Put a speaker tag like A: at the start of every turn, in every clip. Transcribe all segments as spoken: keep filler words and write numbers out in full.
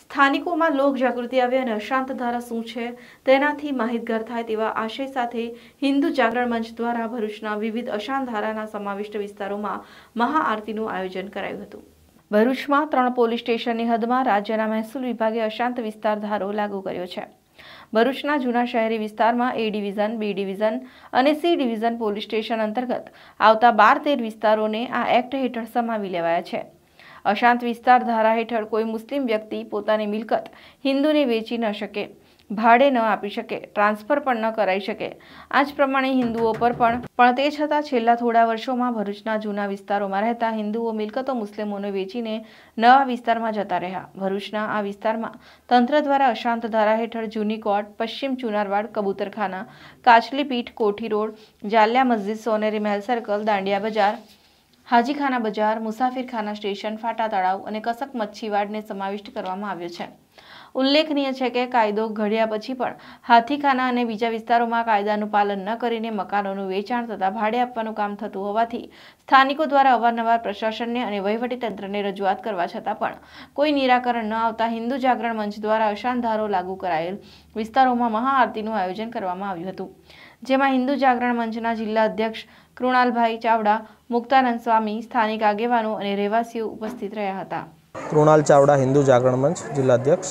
A: સ્થાનિકોમાં લોક જાગૃતિ આવે અને અશાંત ધારા શું છે તેનાથી માહિતગાર થાય તેવા આશય સાથે હિન્દુ જાગરણ મંચ દ્વારા ભરૂચના વિવિધ અશાંત ધારાના સમાવિષ્ટ વિસ્તારોમાં મહાઆરતીનું આયોજન કરાયું હતું। ભરૂચમાં ત્રણ પોલીસ સ્ટેશનની હદમાં રાજ્યના મહેસૂલ વિભાગે અશાંત વિસ્તાર ધારો લાગુ કર્યો છે। ભરૂચના જૂના શહેરી વિસ્તારમાં એ ડિવિઝન, બી ડિવિઝન અને સી ડિવિઝન પોલીસ સ્ટેશન અંતર્ગત આવતા બાર તેર વિસ્તારોને આ એક્ટ હેઠળ સમાવી લેવાયા છે। અશાંત વિસ્તાર ધારા હેઠળ કોઈ મુસ્લિમ વ્યક્તિ પોતાની મિલકત હિન્દુને વેચી ન શકે, ભાડે ન આપી શકે, ટ્રાન્સફર પણ ન કરાઈ શકે। આ જ પ્રમાણે હિન્દુઓ પર પણ પણ તે છતાં છેલ્લા થોડા વર્ષોમાં ભરૂચના જૂના વિસ્તારોમાં રહેતા હિન્દુઓ મિલકતો મુસ્લિમોને વેચીને નવા વિસ્તારમાં જતા રહ્યા। ભરૂચના આ વિસ્તારમાં તંત્ર દ્વારા અશાંત ધારા હેઠળ જૂની કોર્ટ, પશ્ચિમ ચુનારવાડ, કબૂતરખાના, કાચલીપીઠ, કોઠી રોડ, જાલિયા મસ્જિદ, સોનેરી મહેલ સર્કલ, દાંડિયા બજાર, હાજીખાના બજાર, મુસાફિરખાના સ્ટેશન, ફાટા તળાવ અને કસક મચ્છીવાડને સમાવિષ્ટ કરવામાં આવ્યો છે। ઉલ્લેખનીય છે કે કાયદો ઘડ્યા પછી પણ હાથીખાના અને બીજા વિસ્તારોમાં કાયદાનું પાલન ન કરીને મકાનોનું વેચાણ તથા ભાડે આપવાનું કામ થતું હોવાથી સ્થાનિકો દ્વારા અવારનવાર પ્રશાસનને અને વહીવટીતંત્રને રજૂઆત કરવા છતાં પણ કોઈ નિરાકરણ ન આવતા હિન્દુ જાગરણ મંચ દ્વારા અશાંત ધારો લાગુ કરાયેલ વિસ્તારોમાં મહાઆરતીનું આયોજન કરવામાં આવ્યું હતું, જેમાં હિન્દુ જાગરણ મંચના જિલ્લા અધ્યક્ષ કૃણાલભાઈ ચાવડા, મુક્તાનંદ સ્વામી, સ્થાનિક આગેવાનો અને રહેવાસીઓ ઉપસ્થિત રહ્યા હતા।
B: કૃણાલ ચાવડા, હિન્દુ જાગરણ મંચ જિલ્લા અધ્યક્ષ।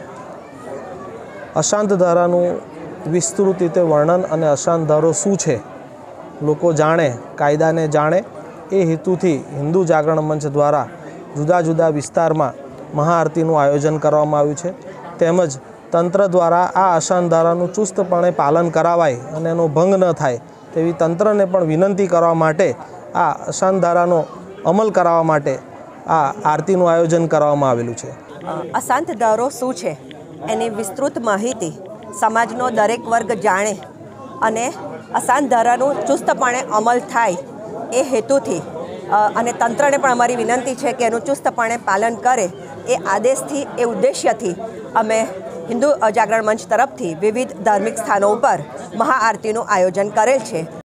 B: અશાંત ધારાનું વિસ્તૃત રીતે વર્ણન અને અશાંત ધારો શું છે લોકો જાણે, કાયદાને જાણે એ હેતુથી હિન્દુ જાગરણ મંચ દ્વારા જુદા જુદા વિસ્તારમાં મહાઆરતીનું આયોજન કરવામાં આવ્યું છે। તેમજ તંત્ર દ્વારા આ અશાંત ધારાનું ચુસ્તપણે પાલન કરાવાય અને એનો ભંગ ન થાય તેવી તંત્રને પણ વિનંતી કરવા માટે આ અશાંત ધારાનો અમલ કરાવવા માટે આ આરતીનું આયોજન કરવામાં આવેલું છે।
C: અશાંત ધારો શું છે એની વિસ્તૃત માહિતી સમાજનો દરેક વર્ગ જાણે અને અશાંત ધારાનું ચુસ્તપણે અમલ થાય એ હેતુથી અને તંત્રને પણ અમારી વિનંતી છે કે એનું ચુસ્તપણે પાલન કરે એ આદેશથી, એ ઉદ્દેશ્યથી અમે હિન્દુ જાગરણ મંચ તરફથી વિવિધ ધાર્મિક સ્થાનો ઉપર મહાઆરતીનું આયોજન કરેલ છે।